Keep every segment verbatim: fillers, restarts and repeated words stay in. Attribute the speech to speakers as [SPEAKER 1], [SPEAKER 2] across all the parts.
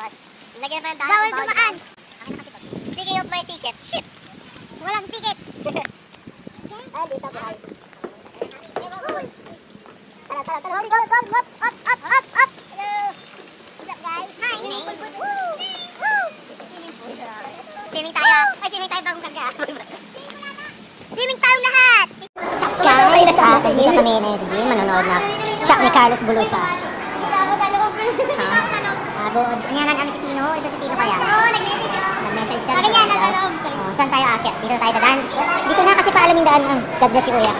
[SPEAKER 1] bawat. Lagyan pa yung daan.
[SPEAKER 2] Bawal dumaan.
[SPEAKER 1] Speaking of my ticket, shit!
[SPEAKER 2] Walang ticket.
[SPEAKER 1] Ay, dito, bawal. Tala, tala, tala.
[SPEAKER 2] Up, up, up, up, up, up, up, up.
[SPEAKER 1] Hello! What's up, guys?
[SPEAKER 2] Hi.
[SPEAKER 1] Woo! Woo! Swimming tayo. Ay, swimming tayo bagong karga.
[SPEAKER 2] Swimming tayo lahat.
[SPEAKER 1] Guys, ah, nandito kami na si Jim, manonood na shock ni Carlos Bulosa. Ah, buod. Ano yan, kami si Tino? Isa si Tino kaya?
[SPEAKER 2] Oo, nag-message ako.
[SPEAKER 1] Nag-message daw.
[SPEAKER 2] Sabi niya, nasa loob.
[SPEAKER 1] Oh, saan tayo aakyat? Dito tayo dadaan. Dito na kasi paalamin yung daan. Ang God bless you, kuya.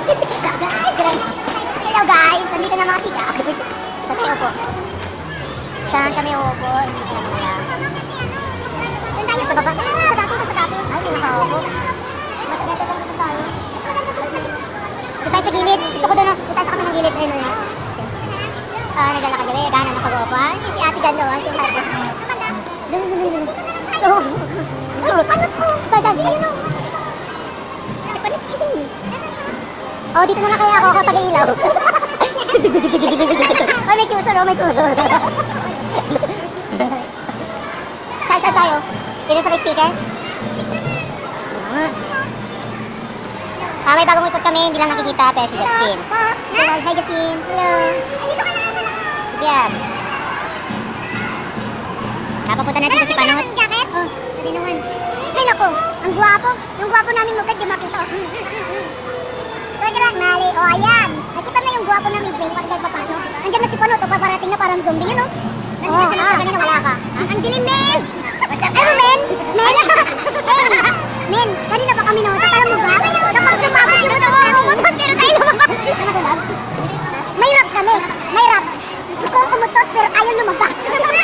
[SPEAKER 1] Hello guys! Nandito na mga sika. Saan tayo upo? Saan kami upo? Hindi ko naman alam.
[SPEAKER 2] Doon tayo
[SPEAKER 1] Sa baba?
[SPEAKER 2] Sa dati, sa dati.
[SPEAKER 1] Ay, hindi nakaupo. Mas better kung dito tayo. Dito tayo sa gilid. Gusto ko doon. Dito tayo sa kami ng gilid. Ayun, ayun. Ah, nagdala ka gabi. Gana ng pag-uupuan. Si ate ganda. Ang tingin natin. Dun, dun, dun, dun. Oo. Ay, panot ko. Saan, saan? Ayun, oh. Si panot siya. Oh, dito na lang kaya ako ako taga-ilaw. Oh, may cursor. Oh, may cursor. Saan, saan tayo? Dito sa may speaker? Ah, may bagong report kami. Hindi lang nakikita. Pero si Justin. Hi, Justin. Hello. Sige yan. Napapunta natin sa si Panot.
[SPEAKER 2] Jacket?
[SPEAKER 1] Oh, sabi naman.
[SPEAKER 2] Ay, naku. Ang gwapo. Yung gwapo namin lugad, di makita. Teka lang, mali. O, ayan. Nakita na yung gwapo namin, Jay. Pagdal pa paano. Andiyan na si Panot. O, paparating na parang zombie. Yun, o.
[SPEAKER 1] Oh, ah, kanina wala ka.
[SPEAKER 2] Ang dilim, men! Ano, men? Men? Men! Men, kanina pa kami na. Tatala mo ba? Kapag sumabot yung motor, umutot, pero tayo lumabas. May rap kami. May rap. Gusto ko umutot, pero ayaw lumabas.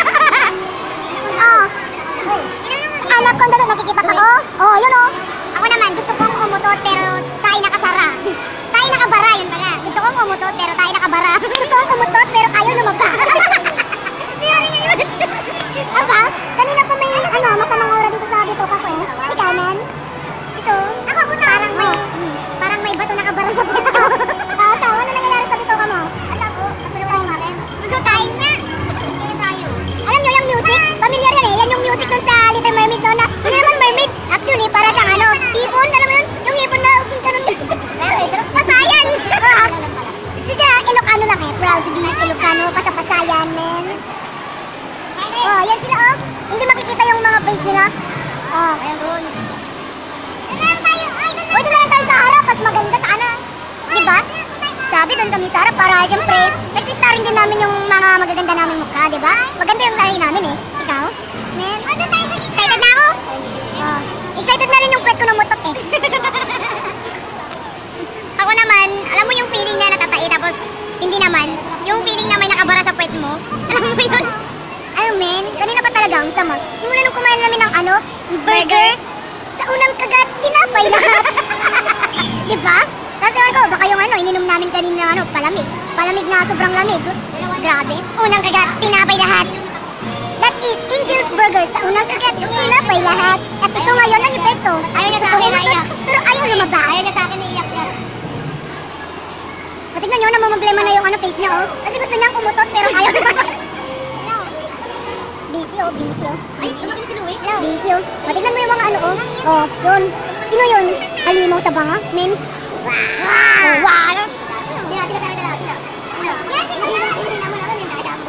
[SPEAKER 2] Oo. Anak ko, dali, nakikipak ako. Oo, yun, o.
[SPEAKER 1] Ako naman, gusto kong umutot pero tayo nakasara. Tayo nakabara, yun pala. Gusto kong umutot pero tayo nakabara.
[SPEAKER 2] Gusto ko umutot, pero ayaw lumabas. Aba, kanina pa may, ano, masamang aura dito sa dito kako eh. Ikaw, men? Ito? Ako, buta. Parang may, parang may bato nakabara sa pito. Ah, ikaw, ano nangyayari sa bito ka mo?
[SPEAKER 1] Alam ko, mas malugaw natin. Magkakain na.
[SPEAKER 2] Alam nyo yung music? Familiar yan eh. Yan yung music dun sa Little Mermaid no? Na, hindi naman mermaid. Actually, para siyang ano, ipon. Alam mo yun? Yung ipon na, ganun.
[SPEAKER 1] Pasayan!
[SPEAKER 2] Si siya, Ilocano lang eh. Proud to be Ilocano. Pasapasayan, men. Oh, yan sila oh. Hindi makikita yung mga face nila. Oh, ayan doon.
[SPEAKER 1] Doon lang tayo. Ay, doon
[SPEAKER 2] Pwede na lang tayo sa harap. Mas maganda sana. Diba? Sabi doon kami sa harap para siyempre, kasi starin din namin yung mga magaganda naming mukha, diba? Maganda yung lahi namin eh. Ikaw? Men?
[SPEAKER 1] Oh, doon tayo sa gitna. Excited na ako.
[SPEAKER 2] Oh. Excited na rin yung kwet ko ng mutok eh.
[SPEAKER 1] Ako naman, alam mo yung feeling na natatai tapos hindi naman. Yung feeling na may nakabara sa puwet mo. Alam mo yun?
[SPEAKER 2] Ano men? Kanina pa talaga ang sama. Simula nung kumain namin ng ano? Burger? Sa unang kagat, tinapay lahat. Diba? Tapos ewan ko, baka yung ano, ininom namin kanina ano, palamig. Palamig na sobrang lamig. Grabe.
[SPEAKER 1] Unang kagat, tinapay lahat.
[SPEAKER 2] That is Angel's Burger. Sa unang kagat, tinapay lahat. At ito ngayon ang epekto.
[SPEAKER 1] Ayaw niya sa akin na iyak.
[SPEAKER 2] Pero ayaw lumabas.
[SPEAKER 1] Ayaw niya sa akin na iyak niya.
[SPEAKER 2] Patignan nyo, namamblema na yung ano, face niya oh. Kasi gusto niyang kumutot pero ayaw lumabas. Busy oh, busy oh.
[SPEAKER 1] Ay, sumakin si Louie.
[SPEAKER 2] Busy oh. Patignan mo yung mga ano oh. Oh, yun. Sino yun? Halimaw sa banga? Men?
[SPEAKER 1] Wow!
[SPEAKER 2] Oh, wow!
[SPEAKER 1] Hindi natin kasama na natin. Yan, hindi naman natin. Hindi naman natin. Hindi naman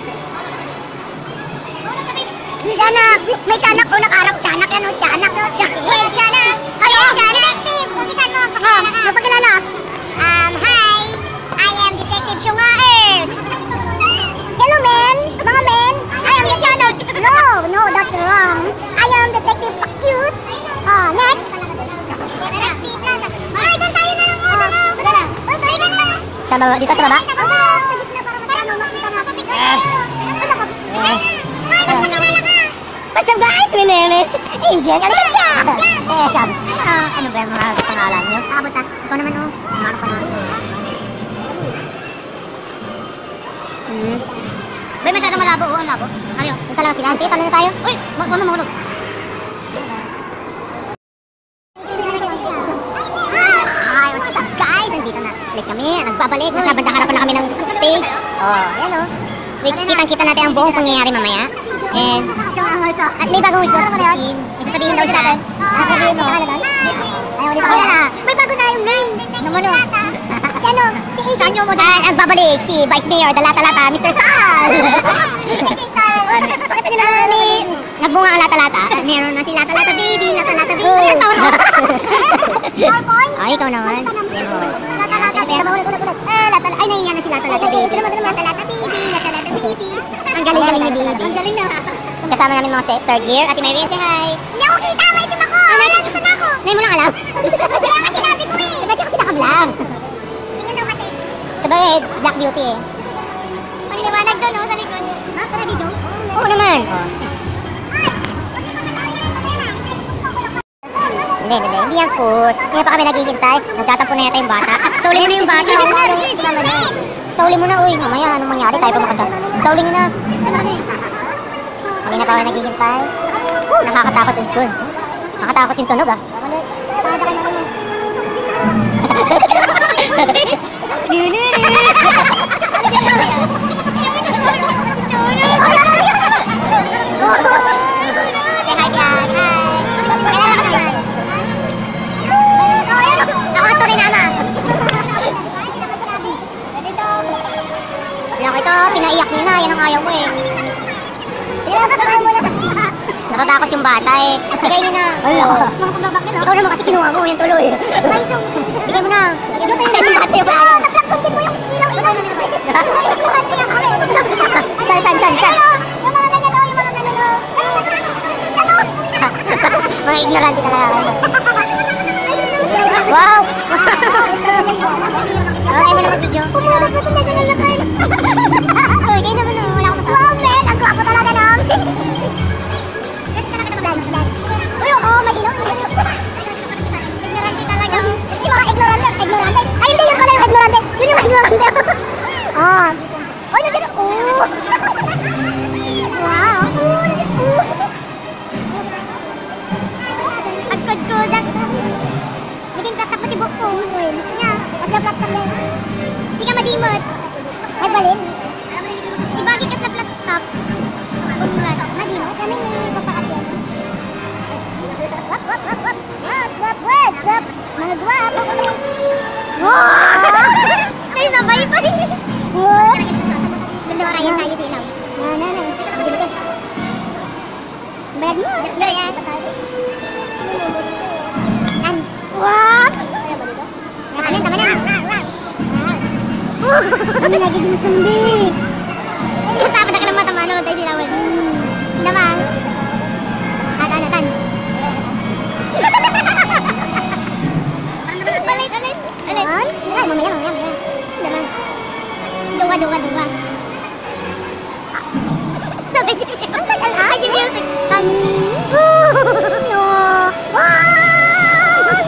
[SPEAKER 2] Tiyanak! May tiyanak oh, nakarap. Tiyanak yan oh, tiyanak.
[SPEAKER 1] Hey, Tiyanak! Hey, Tiyanak! Umpisan mo, pakilala ka.
[SPEAKER 2] Magpakilala.
[SPEAKER 1] Um, hi! I am Detective Chungaers!
[SPEAKER 2] Hello men! Mga men! I am the tiyanak! No! No, that's wrong. I am Detective Cute. Ah, next!
[SPEAKER 1] Ay, doon tayo na lang muna.
[SPEAKER 2] Sa baba, dito sa baba?
[SPEAKER 1] Sa gitna para masama makita natin.
[SPEAKER 2] What's up guys? My name is Asian. Ano ba siya?
[SPEAKER 1] Eh, sabi. Ano ba yung mga pangalan niyo?
[SPEAKER 2] Abot ah.
[SPEAKER 1] Ikaw naman oh. Ano pa na?
[SPEAKER 2] Hmm.
[SPEAKER 1] Bay, masyadong malabo oh. Ang labo. Ano yun?
[SPEAKER 2] Ito lang sila. Sige, talo na tayo.
[SPEAKER 1] Uy! Huwag mo mahulog. Hi, what's up guys? Nandito na. Balik kami. Nagbabalik. Nasa bandang harapan na kami ng stage. Oh, yan oh. Which kitang-kita natin ang buong pangyayari mamaya. And, at may bagong recruit sa Christine. May sasabihin daw siya. Ano sasabihin mo? Ayaw, di pa ako na.
[SPEAKER 2] May bago na yung name.
[SPEAKER 1] Ano mo no?
[SPEAKER 2] Si ano? Si Agent.
[SPEAKER 1] Saan mo dyan? Ang babalik si Vice Mayor, Dalata-Lata, Mister Sal! Pakita nyo na namin. Nagbunga ang Lata-Lata. Meron na si Lata-Lata Baby, Lata-Lata Baby. Ano taon mo? Ay, ikaw naman. Lata-Lata Baby. Eh, Lata Ay, naiiyan na si Lata-Lata Baby. Lata-Lata Baby, Lata-Lata Baby. Ang galing-galing ni Baby. Ang galing na. Kasama namin mga se- third year. Ate Marian, say hi.
[SPEAKER 2] Hindi ako kita, may itim ako.
[SPEAKER 1] Ah, may-
[SPEAKER 2] Nandito na ako.
[SPEAKER 1] Ngayon mo lang alam.
[SPEAKER 2] Kaya nga sinabi ko eh.
[SPEAKER 1] Ba't kasi nakablog?
[SPEAKER 2] Tingnan daw kasi.
[SPEAKER 1] Sabagay, Black Beauty eh.
[SPEAKER 2] Paniliwanag doon, no, sa likod. Ha? Sa video?
[SPEAKER 1] Oo naman. Hindi, hindi, hindi yan food. Hindi pa kami naghihintay. Nagtatampo na yata yung bata. Sauli mo na yung bata. Sauli mo na, uy. Mamaya, anong mangyari? Tayo pa makasal. Sauli mo na. Kanina pa kami naghihintay. Uh, nakakatakot yung school. Nakakatakot yung tunog ah. Say hi, Bian. Hi. Kailan ka naman? Ako ito rin, ama. Wala ko ito, pinaiyak mo na. Yan ang ayaw mo eh. Natatakot yung bata eh. Bigay niyo na.
[SPEAKER 2] Mga tumbabak nila.
[SPEAKER 1] Ikaw naman kasi kinuha mo yung tuloy. Bigay mo na. Bigay mo na yung bata yung ayaw.
[SPEAKER 2] Naplaksuntin mo yung ilaw. Ilaw na nila.
[SPEAKER 1] San, san, san, san.
[SPEAKER 2] Yung mga ganyan o, yung mga ganyan o.
[SPEAKER 1] Mga ignorante talaga kayo. Wow! Okay mo na mag-video.
[SPEAKER 2] Pumunod na talaga ng lakay.
[SPEAKER 1] Uy, kayo naman oh. Wala akong masabi.
[SPEAKER 2] Wow, men. Ang gwapo talaga namin. Uy, oo, may ilaw. Ignorante talaga. Yung mga ignorante. Ignorante. Ay, hindi. Yung pala yung ignorante. Yun yung ignorante. Ah. Uy, nandiyan. Oh. Wow. Agkod-kodak. Naging platap pati buhok ko. Nya, agla-plat kami. Hindi ka madimot. Ay, balin. Si Bagi ka sa platap. Madimot. Kami ni Papa kasi. Wap, wap, wap, wap. What's up, what's up? Mga gwapo ko na. Wow! Kayo sabay pa rin. Ganda mo kaya tayo sa ilaw. Na, na, na. Bayad mo. Bayad. Yan. Wow! Tama na, tama na. Kami nagiging sumbi. Gusto pa na ka lang matamano tayo silawan. Naman. Atan, atan. Balay, balay. Balay. Sige, mamaya, mamaya, mamaya. Naman. Duwa, duwa, duwa. Sabi niyo. Ang tagal ah. Ay, yung music. Tan. No. Wow!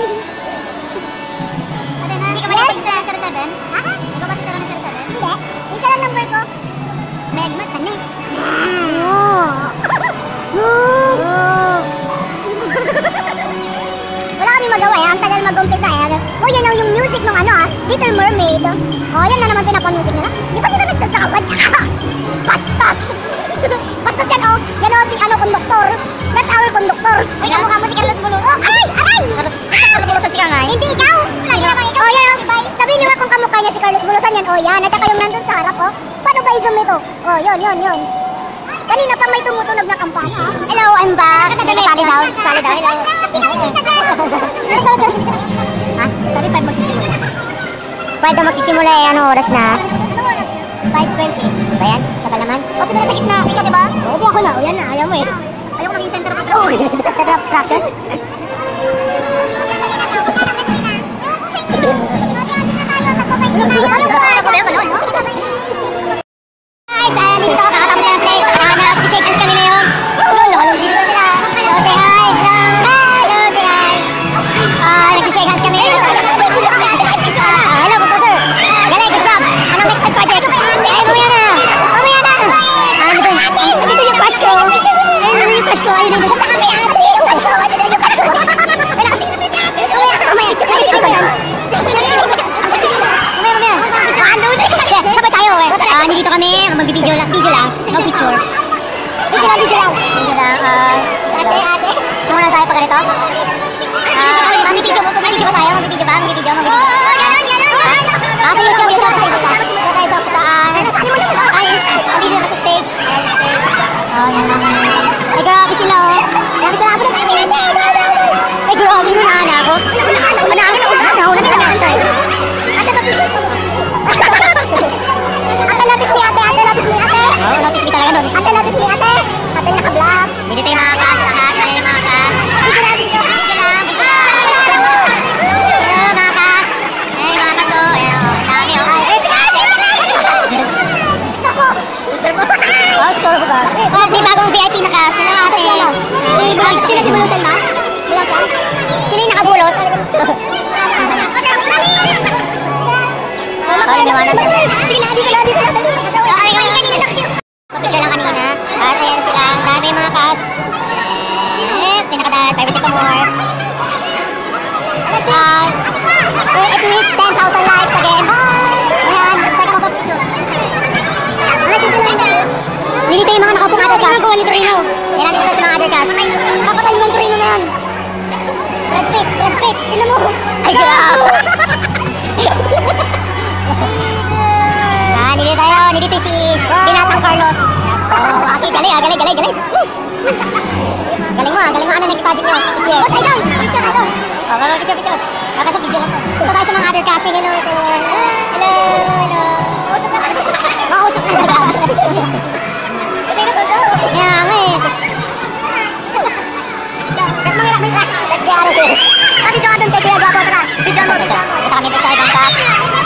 [SPEAKER 2] Ate na, hindi ka ba natin sa zero seven? Ha? Hindi ka ba sa zero seven? Hindi. Isa lang number ko. Megmat, ano eh? No. No. Wala kami magawa eh. Ang tagal mag-umpisa eh. O yan ang yung music ng ano ah. Little Mermaid. O yan na naman pinapa-music nila. Di ba sila nagsasawad? Bastos! Bastos yan o. Yan o si ano konduktor. That's our konduktor. Uy, kamukha mo si Carlos Bulusan. Oh, ay! Aray! Carlos Bulusan si Kangay? Hindi ikaw. Lagi naman ikaw. O yan o. Sabihin nyo nga kung kamukha niya si Carlos Bulusan yan. O yan. At saka yung nandun sa harap o. Paano ba i-zoom ito? O yun, yun, yun. Kanina pa may tumutunog na kampana.
[SPEAKER 1] Hello, I'm back. Sali daw, sali daw. Hello.
[SPEAKER 2] Hindi kami kita ka.
[SPEAKER 1] Ha? Sorry, five magsisimula. five na magsisimula eh. Anong oras na?
[SPEAKER 2] five twenty.
[SPEAKER 1] Ba yan? Tagal naman. O, sige na sa gitna. Ikaw, diba? Oo, di ako na. O, yan na. Ayaw mo eh.
[SPEAKER 2] Ayaw ko maging center of
[SPEAKER 1] Oo. Center of attraction? Guys, uh, dito ako kakatapos ng play. Uh, Nag-check hands kami ngayon. Hello, dito sila. Hello, say hi. Hello. Hello, say hi. Uh, Nag-check hands kami. Uh, hello, Professor. Galing, good job. Anong next time project? Ay, mamaya na. Mamaya na. Ah, dito, dito yung crush ko. Ay, dito yung crush ko. Ay, dito. Punta kami, ate. Crush ko. Ay, dito yung crush ko. Wala, mamaya. Mamaya. Check ko lang. Mamaya, mamaya. Sabay tayo eh. Ah, nandito kami. Mag-video lang. Video lang. Mag-picture. Video lang, video lang. Video lang. Ah, ate, ate. Simula tayo pa ganito. Ah, mami-video mo, mami-video ba tayo? Mami-video ba? Mami-video, mami-video.
[SPEAKER 2] Oo, ganun, ganun.
[SPEAKER 1] Ah, sa YouTube, YouTube. Dito tayo sa saan. Ay, dito na sa stage. Ayan, stage. Oh, yan lang. Ay, grabe sila, oh. Grabe sila. Ako na tayo. Ay, grabe mo na ana ako. Una, una, una. Nauna nila na answer.
[SPEAKER 2] Ate, mapigil ko. Ate, notice me, ate. Ate, notice me, ate.
[SPEAKER 1] Oh, notice me talaga, notice me.
[SPEAKER 2] Ate, notice me, ate. Ate, naka-vlog.
[SPEAKER 1] Dito tayo mga kas, lahat. Dito tayo mga kas.
[SPEAKER 2] Video lang, video.
[SPEAKER 1] Video lang, video lang. Hello, mga kas. Hey, mga kas, oh. Ayan, oh. Ang dami, oh.
[SPEAKER 2] Eh, sige, sige, sige. Ako. Gusto mo?
[SPEAKER 1] Oh, store ko ba? Oh, may bagong V I P na kas. Hello, ate.
[SPEAKER 2] Ay, sino si Bulusan, ma? Bulusan?
[SPEAKER 1] Sino yung nakabulos? Oh, lumiwanag.
[SPEAKER 2] Sige na, dito na, dito na.
[SPEAKER 1] Okay, kami kanina na. Picture lang kanina. At ayan sila. Ang dami mga kas. Eh, pinakadaan. Private pa more. Ah, uh, it reached ten thousand likes again. Ayan, saan ka magpapicture? Nilito yung mga nakapong other cast. Ni Torino. Yan natin ito sa mga other cast.
[SPEAKER 2] Kapatay mo ang Torino na yan. Brad Pitt, Brad Pitt. Tinan mo.
[SPEAKER 1] Ay, grabe. Ah, nilito tayo. Nilito si Binatang Carlos. Oh, okay. Galing ah, galing, galing, galing. Galing mo ah, galing mo. Ano next project nyo? Sige.
[SPEAKER 2] Oh, idol. Picture, idol.
[SPEAKER 1] Oh, oh, picture, picture. Baka sa video lang to. Punta tayo sa mga other cast. Hello, hello. Hello, hello. Mausap na talaga. Kaya nga eh.
[SPEAKER 2] Let's get out of here. Ah, video ka dun, take it. Gawa ka na. Video mo.
[SPEAKER 1] Punta kami dito sa ibang cast.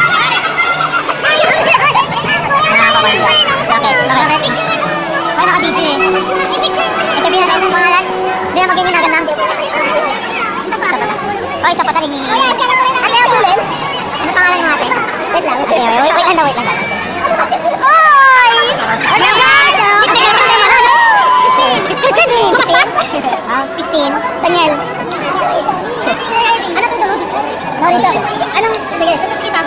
[SPEAKER 1] Okay, okay. Ay, naka-video eh. Interview natin ng pangalan. Hindi na magiging naganang. Oh, isa pa tayo.
[SPEAKER 2] Ate, usulin.
[SPEAKER 1] Ano pangalan mo ate?
[SPEAKER 2] Wait lang.
[SPEAKER 1] Okay, wait, wait, wait lang daw, wait lang daw.
[SPEAKER 2] Oy! Ano ba?
[SPEAKER 1] Ah, Christine.
[SPEAKER 2] Daniel. Ano to? Mauricio. Anong? Sige, tutos kita.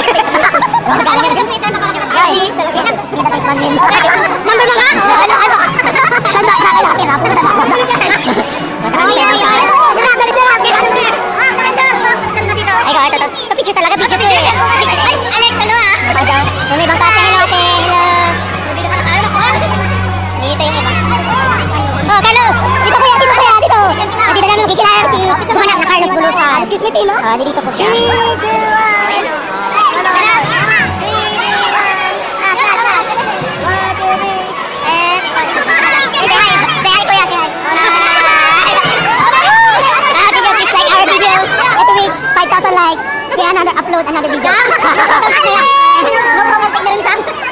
[SPEAKER 1] Guys, kita pa isang min.
[SPEAKER 2] Number mo nga? Oh, ano, ano?
[SPEAKER 1] Saan ba? Saan ba? Tira, pumunta ba? Punta kami sa ibang cast.
[SPEAKER 2] Sarap, dali sarap. Ano ba? Ah, picture. Ganda dito.
[SPEAKER 1] Ay, ito, ito. Pa-picture talaga, picture, picture.
[SPEAKER 2] Ay, Alex, ano ah?
[SPEAKER 1] Yung may ibang cast. Hello ate, hello.
[SPEAKER 2] Dito ka na, ano ako?
[SPEAKER 1] Dito yung iba. Oh, Carlos! Dito kuya, dito kuya, dito! Ah, dito namin makikilala si Tumanak na Carlos Bulusan.
[SPEAKER 2] Excuse me, Tino?
[SPEAKER 1] Ah, dito po siya.
[SPEAKER 2] three, two, one.
[SPEAKER 1] Eh, say hi. Say hi kuya, say hi. Ah, video, please like our videos. If we reach five thousand likes, we another upload another video. Kaya,
[SPEAKER 2] Magpapatik na rin sa akin.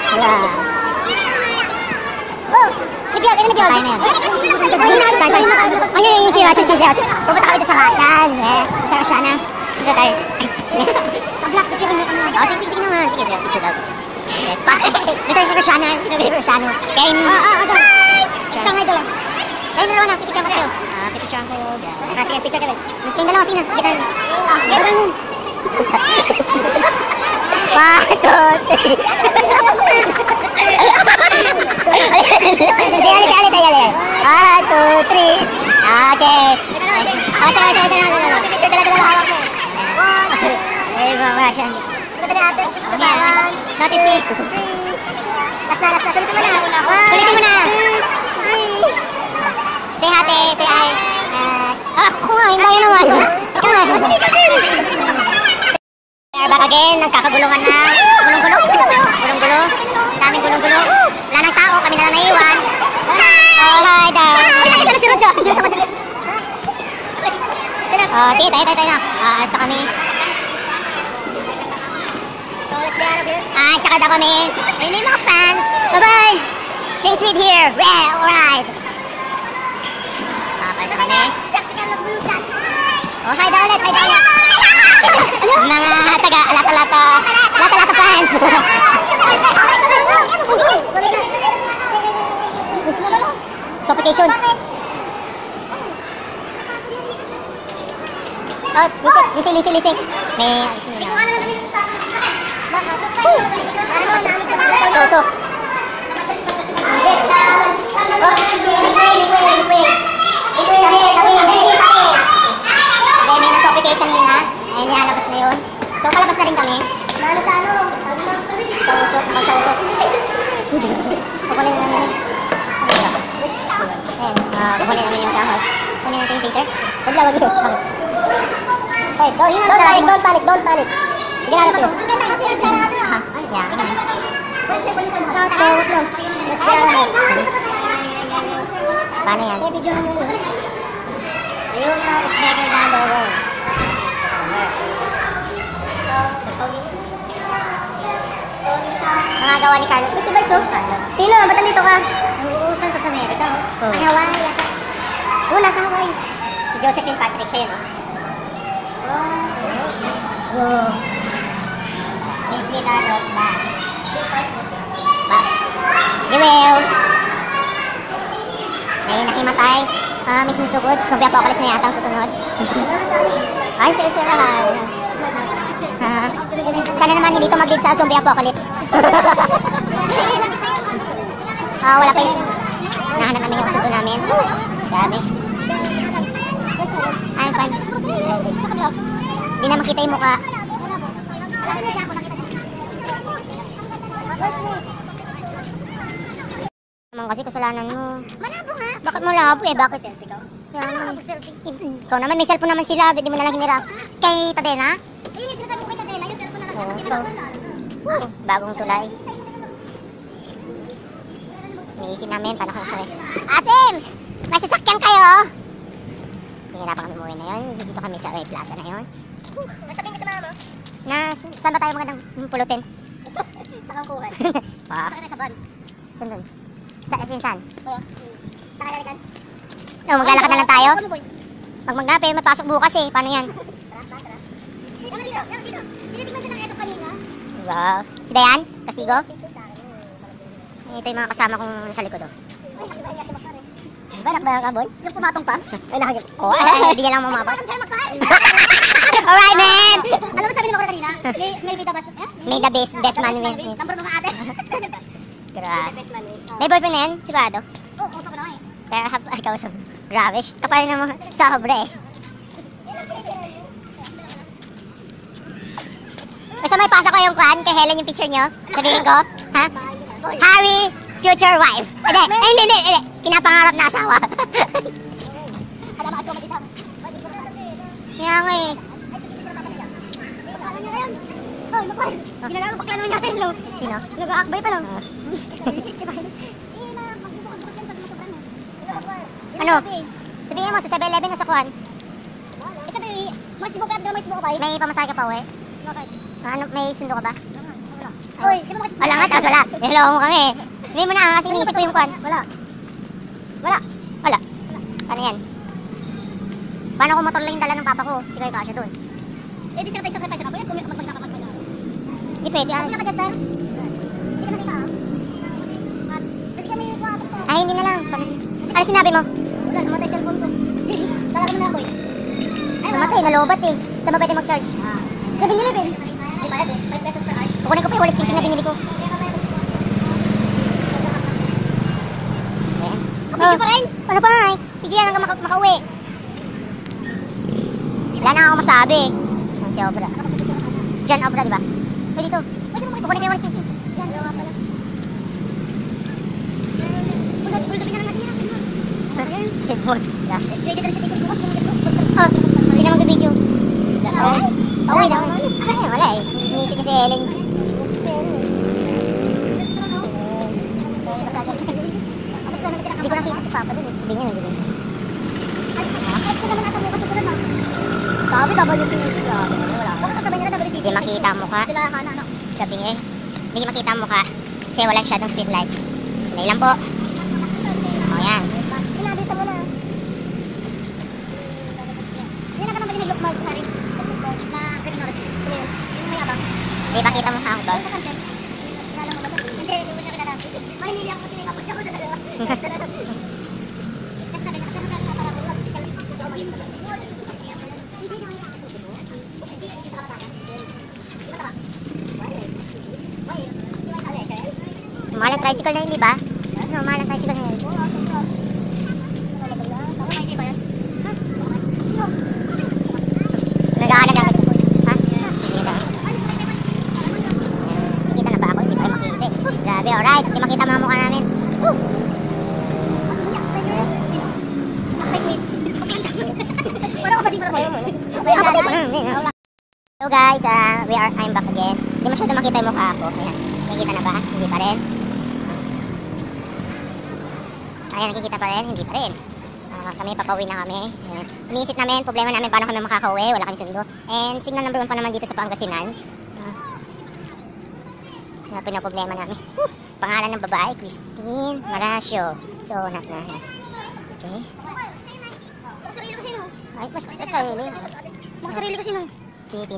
[SPEAKER 2] Oh, nag-vlog, ano nag-vlog?
[SPEAKER 1] Tayo na yan. Saan, saan? Ang yun yung si Russian, si Russian. Pupunta kami dito sa Russian. Eh, sa Russian na. Dito tayo.
[SPEAKER 2] Pag-vlog, sige rin yung ano.
[SPEAKER 1] Oh, sige, sige, sige naman. Sige, sige, picture daw, picture. Okay, pa- dito tayo sa Russian na. Dito tayo sa Russian. Kaya yung...
[SPEAKER 2] Ah, ah, idol.
[SPEAKER 1] Picture.
[SPEAKER 2] Isang idol lang.
[SPEAKER 1] Kayo na naman na, picture ka kayo. Ah, picture kayo. Ah, sige, picture kayo. Tingnan dalawa, sige na. Kita.
[SPEAKER 2] Ah, ganda nun.
[SPEAKER 1] One, two, three. Sige, ulit, ulit, ulit, ulit. One, two, three. Okay. Oh, siya, siya, siya, siya.
[SPEAKER 2] Picture talaga na hawak mo.
[SPEAKER 1] Ay, mga Russian.
[SPEAKER 2] Ganda na ate.
[SPEAKER 1] Okay, ah. Notice me.
[SPEAKER 2] Three. Last na, last na. Sulitin mo na. One,
[SPEAKER 1] Sulitin mo na.
[SPEAKER 2] two, three.
[SPEAKER 1] Say hati, say hi. Ah, ako nga, hindi tayo naman. Ako nga. We are back again, nagkakagulungan na. Gulong-gulo. Gulong-gulo. Ang daming gulong-gulo. Wala nang tao, kami na lang naiwan. Oh, hi daw.
[SPEAKER 2] Ito na si Rojo. Hindi sa madali.
[SPEAKER 1] Oh, sige, tayo, tayo, tayo na. Ah, alas na kami.
[SPEAKER 2] So, let's get out of here.
[SPEAKER 1] Ah, alas na kada kami. Ayun na yung mga fans. Bye-bye. James Reed here. Yeah, alright. Ah, alas na kami. Oh, hi daw ulit, hi daw ulit. Mga taga, lata-lata, lata-lata fans. Suffocation. Oh, lisi, lisi, lisi. May, so, so. Oh. Papalabas na rin kami.
[SPEAKER 2] Lalo sa ano?
[SPEAKER 1] Sa usok, sa usok. Kukunin na namin. Ayan, uh, kukunin namin yung kahoy. Kunin natin yung taser.
[SPEAKER 2] Huwag lang, wag lang. Hey, don't,
[SPEAKER 1] Yun ang
[SPEAKER 2] don't
[SPEAKER 1] sarado
[SPEAKER 2] panic,
[SPEAKER 1] mo.
[SPEAKER 2] don't panic, don't panic. Ginanap ko.
[SPEAKER 1] Ang ganda kasi ang sarado. Ha? Yeah.
[SPEAKER 2] So, so, no. Let's get on it.
[SPEAKER 1] Paano yan?
[SPEAKER 2] Hey, video mo muna.
[SPEAKER 1] Rumor is better than the road. Mga gawa ni Carlos.
[SPEAKER 2] Si Vice, oh.
[SPEAKER 1] Carlos.
[SPEAKER 2] Tino, ba't nandito ka?
[SPEAKER 1] Uusan to sa Amerika.
[SPEAKER 2] Oh.
[SPEAKER 1] Ay, Hawaii yata.
[SPEAKER 2] Oo, nasa Hawaii.
[SPEAKER 1] Si Josephine Patrick siya yun. Oh.
[SPEAKER 2] Wow.
[SPEAKER 1] Miss ni Carlos ba? Ba? Jewel! May nakimatay. Ah, Miss ni Sugod. Zombie apocalypse na yata ang susunod. Ay, sir, sir. Ah, sana naman hindi ito mag-lead sa zombie apocalypse. Ah, wala pa yung nahanap namin yung sundo namin. Grabe. I'm fine. Hindi na makita yung mukha. Naman kasi kasalanan mo.
[SPEAKER 2] Malabo nga.
[SPEAKER 1] Bakit mo labo eh? Bakit?
[SPEAKER 2] Selfie ka?
[SPEAKER 1] Yan.
[SPEAKER 2] Ano selfie?
[SPEAKER 1] Ikaw naman, may cellphone naman sila. Hindi mo na lang hinirap. Kay Tadena?
[SPEAKER 2] Ayun yung sinasabi ko kay Tadena, yung cellphone na lang.
[SPEAKER 1] Oo,
[SPEAKER 2] Kasi
[SPEAKER 1] ito.
[SPEAKER 2] wala.
[SPEAKER 1] Bagong tulay. Iniisip namin, paano ka kami. Atin! May sasakyan kayo! Hihirapan kami umuwi na yun. Dito kami sa Way Plaza na yun.
[SPEAKER 2] Nasabihin ko sa mama.
[SPEAKER 1] Na, saan ba tayo magandang pulutin?
[SPEAKER 2] Sa kangkuhan.
[SPEAKER 1] Pa?
[SPEAKER 2] Sa sa van.
[SPEAKER 1] Saan dun? Sa Esinsan?
[SPEAKER 2] Oo. Sa kalalikan.
[SPEAKER 1] No, maglalakad na lang tayo.
[SPEAKER 2] Ano boy?
[SPEAKER 1] Pag magnape, may pasok bukas eh. Paano yan?
[SPEAKER 2] Tara, tara, tara. Dito, dito, dito, dito. Tinitignan siya ng eto kanina.
[SPEAKER 1] Wow. Si Dayan? Kastigo?
[SPEAKER 2] Picture sa akin. eh,
[SPEAKER 1] Ito yung mga kasama kong sa likod oh.
[SPEAKER 2] Ay, nakita niya si Makar eh.
[SPEAKER 1] Ba, nakbayan ka boy?
[SPEAKER 2] Yung pumatong pa?
[SPEAKER 1] Ay, nakagip. Oo, ay, ay, hindi niya lang mamabas.
[SPEAKER 2] Pumatong sa'yo, Makar.
[SPEAKER 1] Alright, man!
[SPEAKER 2] Alam mo sabi ni Makar kanina? May, may pita bas. Eh?
[SPEAKER 1] May the best, best man win.
[SPEAKER 2] Number mo nga ate.
[SPEAKER 1] Grabe.
[SPEAKER 2] Best man win.
[SPEAKER 1] May boyfriend na yan? Sigurado?
[SPEAKER 2] Oo, usap ko na nga eh.
[SPEAKER 1] Pero hap, ikaw sa grabe. Kapal na mo sa sobre eh. Basta may pasa ko yung kwan kay Helen yung picture nyo. Sabihin ko, ha? Harry, future wife. Hindi, eh, hindi, hindi, hindi. Pinapangarap na asawa.
[SPEAKER 2] Alam mo, at ko makita.
[SPEAKER 1] Kaya nga eh.
[SPEAKER 2] Oh, Makar. Ginagawa bakla naman natin, no?
[SPEAKER 1] Sino?
[SPEAKER 2] Nag-aakbay pa lang.
[SPEAKER 1] Ah.
[SPEAKER 2] Si Bahay. Eh, na, magsubukan ko kasi pag matugan eh.
[SPEAKER 1] Ano? Sabihin mo sa seven eleven o sa kwan.
[SPEAKER 2] Isa tayo, mas sibo pa at mas sibo ka pa eh.
[SPEAKER 1] May pamasahe ka pa uwi.
[SPEAKER 2] Bakit?
[SPEAKER 1] Ano, may sundo ka ba?
[SPEAKER 2] Wala. Hoy, di mo kasi...
[SPEAKER 1] Wala nga, tapos wala. Niloko mo kami. Sabihin mo na kasi iniisip ko yung kwan.
[SPEAKER 2] Wala. Wala.
[SPEAKER 1] Wala. Paano yan? Paano kung motor lang yung dala ng papa ko? Hindi kayo kasya doon.
[SPEAKER 2] Eh, di siya tayo sacrifice na po yan. Kung mag magkakapag na.
[SPEAKER 1] Hindi pwede.
[SPEAKER 2] Ano
[SPEAKER 1] Ano?
[SPEAKER 2] ka, Jester? Hindi ka nakita ah. At, hindi kami yung kapag to.
[SPEAKER 1] Ay, hindi na lang. Paano, ano sinabi mo?
[SPEAKER 2] Wala, namatay cellphone ko. Talaga mo na boy. Ay,
[SPEAKER 1] Namatay, nalobat eh. Saan ba pwede mag-charge?
[SPEAKER 2] seven eleven. Ay, bayad eh. five pesos per hour.
[SPEAKER 1] Kukunin ko pa yung wall sticking na binili ko. Ayan.
[SPEAKER 2] Kapag pa rin.
[SPEAKER 1] Ano pa eh? Video yan hanggang maka makauwi. Wala na ako masabi. Ang si Obra. John Obra, di ba? Pwede ito. Kukunin ko yung wall sticking.
[SPEAKER 2] Diyan, gawa pala. Bulad, bulad ka na natin yan.
[SPEAKER 1] Cellphone. Yeah.
[SPEAKER 2] Ready ka rin sa tikot bukas.
[SPEAKER 1] Oh, sino mag-video?
[SPEAKER 2] Guys.
[SPEAKER 1] Pauwi na. Ay, wala eh. Iniisip niya si Helen. Hindi ko nakita si Papa doon. Sabihin niya nandun.
[SPEAKER 2] Sabi W C C. Wala. Bakit kasabay nila W C C?
[SPEAKER 1] Hindi makita ang mukha.
[SPEAKER 2] Sila ka na, ano?
[SPEAKER 1] Sabi niya eh. Hindi makita ang mukha. Kasi wala masyadong street light. Sanay lang po. O yan.
[SPEAKER 2] Sinabi sa muna. Hindi na ka naman din nag-look Harry. Na criminology. Yung may abang.
[SPEAKER 1] Hindi makita ang mukha ko ba?
[SPEAKER 2] Ano pa concept? Kilala mo ba ito? Hindi, hindi mo siya kilala. Mahinili ako kasi nakapos ako sa dalawa.
[SPEAKER 1] Mahal ang tricycle na yun, di ba? Ano, mahal ang tricycle na yun. Nag-aalam lang kasi. Ha? Hindi na. guys, ah, we are, I'm back again. Hindi masyado makita yung mukha ako. Ayan, nakikita na ba? Hindi pa rin. Ayan, nakikita pa rin? Hindi pa rin. Ah, kami, papauwi na kami. Ayan. Iniisip namin, problema namin paano kami makakauwi. Wala kami sundo. And signal number one pa naman dito sa Pangasinan. Ah, Yan, pinaproblema namin. Whew! Pangalan ng babae, Christine Maracio. So, not na. Okay.
[SPEAKER 2] Masarili ko sino?
[SPEAKER 1] Ay, mas, mas sarili.
[SPEAKER 2] Masarili ko sino?
[SPEAKER 1] Si